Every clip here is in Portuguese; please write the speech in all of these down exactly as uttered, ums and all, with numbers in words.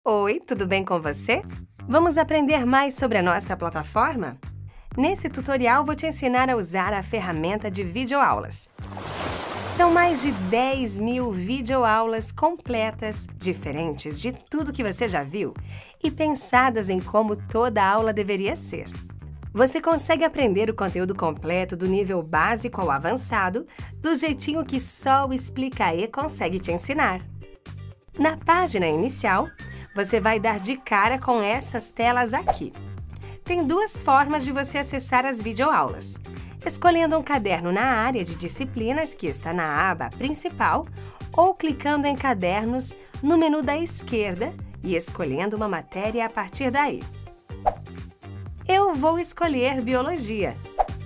Oi, tudo bem com você? Vamos aprender mais sobre a nossa plataforma? Nesse tutorial, vou te ensinar a usar a ferramenta de videoaulas. São mais de dez mil videoaulas completas, diferentes de tudo que você já viu e pensadas em como toda aula deveria ser. Você consegue aprender o conteúdo completo do nível básico ao avançado, do jeitinho que só o Explicae consegue te ensinar. Na página inicial, você vai dar de cara com essas telas aqui. Tem duas formas de você acessar as videoaulas. Escolhendo um caderno na área de disciplinas, que está na aba principal, ou clicando em cadernos no menu da esquerda e escolhendo uma matéria a partir daí. Eu vou escolher Biologia.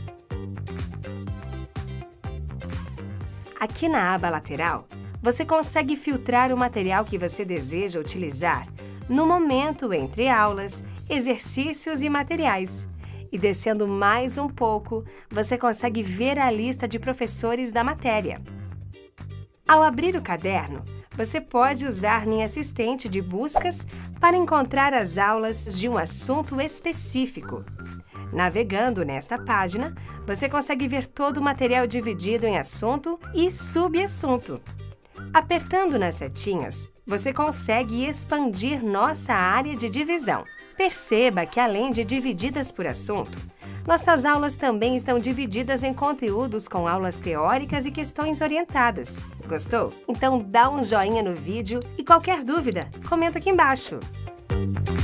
Aqui na aba lateral, você consegue filtrar o material que você deseja utilizar no momento entre aulas, exercícios e materiais. E descendo mais um pouco, você consegue ver a lista de professores da matéria. Ao abrir o caderno, você pode usar Minha Assistente de buscas para encontrar as aulas de um assunto específico. Navegando nesta página, você consegue ver todo o material dividido em assunto e subassunto. Apertando nas setinhas, você consegue expandir nossa área de divisão. Perceba que, além de divididas por assunto, nossas aulas também estão divididas em conteúdos com aulas teóricas e questões orientadas. Gostou? Então dá um joinha no vídeo e qualquer dúvida, comenta aqui embaixo.